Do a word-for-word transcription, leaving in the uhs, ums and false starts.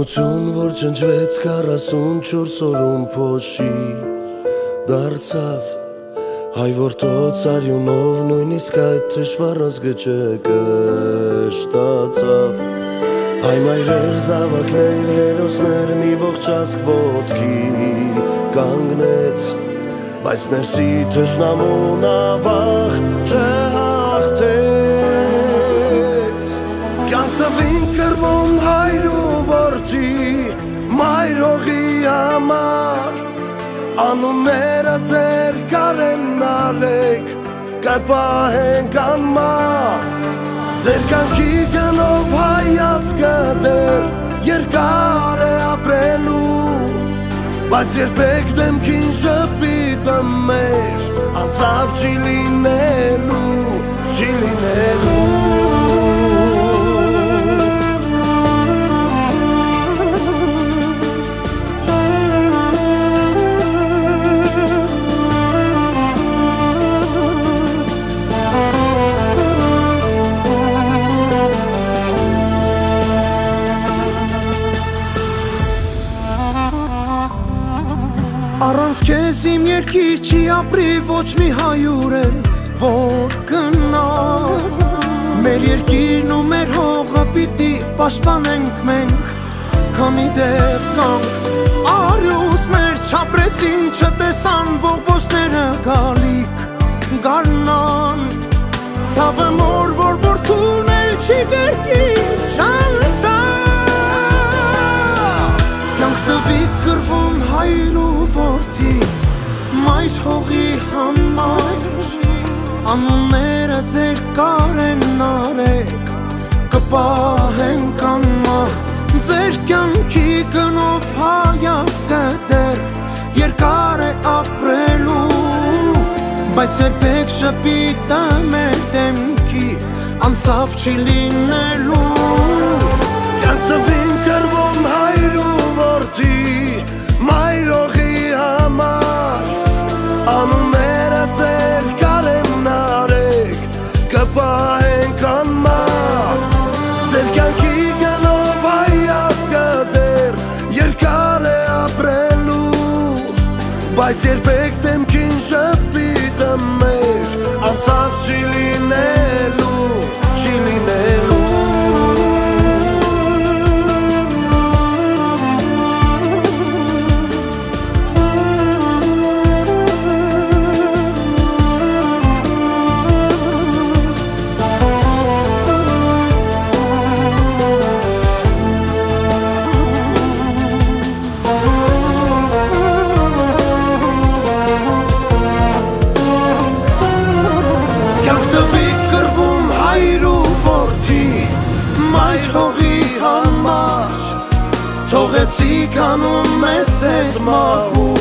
Ամություն, որ ճնջվեց քառասունչորս օրում փոշի դարձավ հայ որդոց արյունով նույնիսկ այդ դժվար ազգը կշտացավ հայ մայրեր, զավակներ, հերոսներ մի ողջ ազգ ոտքի կանգնեց բայց ներսի թշնամուն ավաղ չհաղթեց կյանք տվին կռվում հայր ու որդի մայր հողի համար անունները ձեր կարեն արեք կպահենք անմահ ձեր կյանքի գնով հայ ազգը դեռ երկար է ապրելու բայց երբեք դեմքին ժպիտը մեր անցավ չի լինելու չի լինելու Առանց քեզ իմ երկիր չի ապրի ոչ մի հայուր էլ որ գնա Մեր երկիրն ու մեր հողը պիտի պաշտպանենք մենք Քանի դեռ կանք արյուսներ չապրեցին չտեսան բողբոցները գալիք գարնան Ցավը մոր որ որդուն էլ չի կերկին շանցավ Կյանք տվի կռվում հայր ու որդի մայր հողի համար Անունները ձեր կարեն արեք կպահենք անմահ Ձեր կյանքի գնով հայ ազգը դեռ երկար է ապրելու Բայց երբեք շպիտը մեր դեմքի անցավ չի լինելու Կյանք տվին կռվում հայր ու որդի մայր հողի համար Անունները ձեր կարեն արեք կպահենք անմահ Ձեր կյանքի գնով հայ ազգը դեռ երկար է ապրելու Բայց երբեք դեմքին ժպիտը մեր անցավ չի լինելու չի լինելու Թողեցիք անում ես այդ մահու